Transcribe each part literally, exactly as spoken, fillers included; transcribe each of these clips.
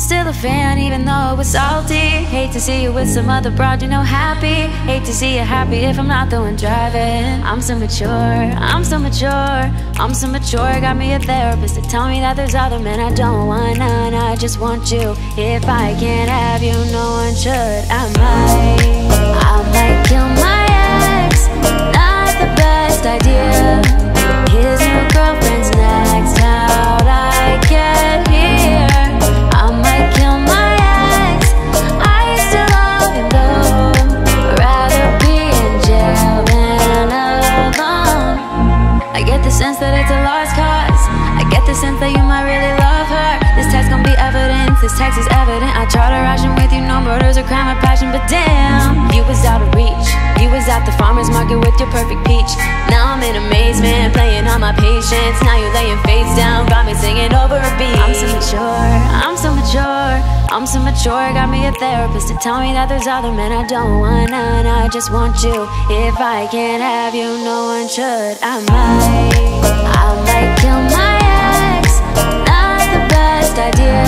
still a fan even though it was salty. Hate to see you with some other broad, you know, happy. Hate to see you happy if I'm not the one driving. I'm so mature, I'm so mature, I'm so mature. Got me a therapist to tell me that there's other men I don't want none. I just want you. If I can't have you, no one should. I might, I might kill my ex. Not the best idea. His new girlfriend's next. How'd I get here? I might kill my ex. I used to love him though. Rather be in jail than alone. I get the sense that it's a lost cause. I get the sense that you might really love her. This text gon' be evidence, this text is evident. I try to ration with you, no murder's a crime of passion. But damn, you was out of reach. You was at the farmer's market with your perfect peach. Now I'm in amazement, playing on my patience. Now you're laying face down, got me singing over a beat. I'm so mature, I'm so mature, I'm so mature. Got me a therapist to tell me that there's other men I don't want none. I just want you. If I can't have you, no one should. I might, I might kill my ex. Not the best idea.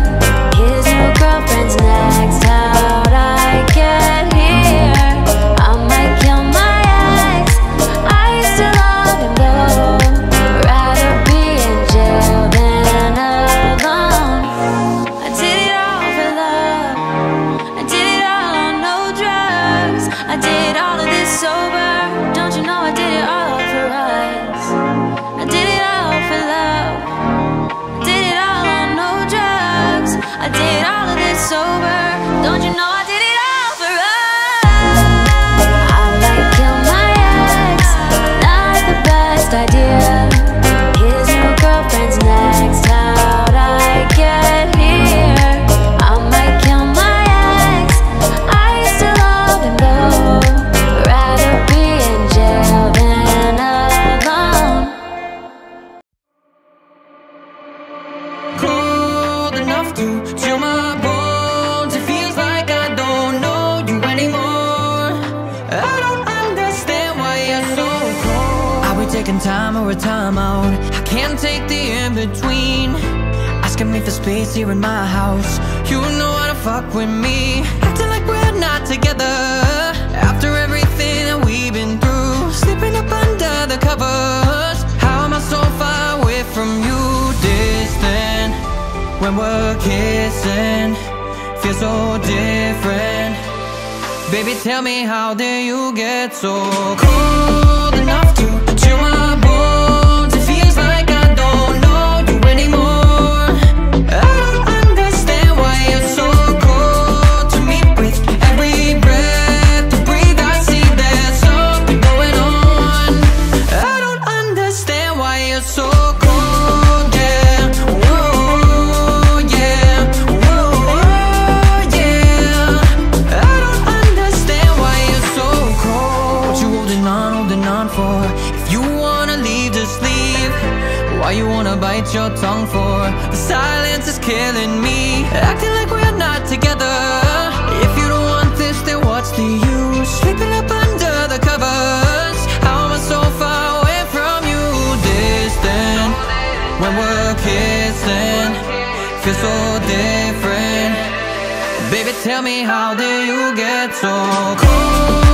His new girlfriend's next. How'd I get here? I might kill my ex. I used to love him though. Rather be in jail than alone. I did it all for love. I did it all on no drugs. I did all of this sober. Don't you know I did it all for us? I did it all for love. I did it all on no drugs. I did all of this sober. Don't you know I did it all for us? I might kill my ex. Not the best idea. His new girlfriend's next. How'd I get here? I might kill my ex. I used to love him though. Rather be in jail than alone. Cold enough to chill my bones. It feels like I don't know you anymore. I don't understand why you're so cold. Are we taking time or a time out? I can't take the in-between. Asking me for space here in my house. You know how to fuck with me. Acting like we're not together. After everything that we've been through. Slipping up under the covers. How am I so far away from you? Distant when we're kissing, feels so different. Baby, tell me, how did you get so cold enough to chill my bones? It feels like I don't know you anymore. I don't understand why you're so cold to me. With every breath you breathe, I see there's something going on. I don't understand why you're so cold, yeah. Whoa, yeah. Whoa, yeah. I don't understand why you're so cold. What you holding on, holding on for? If you wanna leave, just leave. Why you wanna bite your tongue for? The silence is killing me. Acting like we're not together. If you don't want this, then what's the use? Sleeping up under the covers. How am I so far away from you? Distant when we're kissing, feels so different. Baby, tell me, how did you get so cold?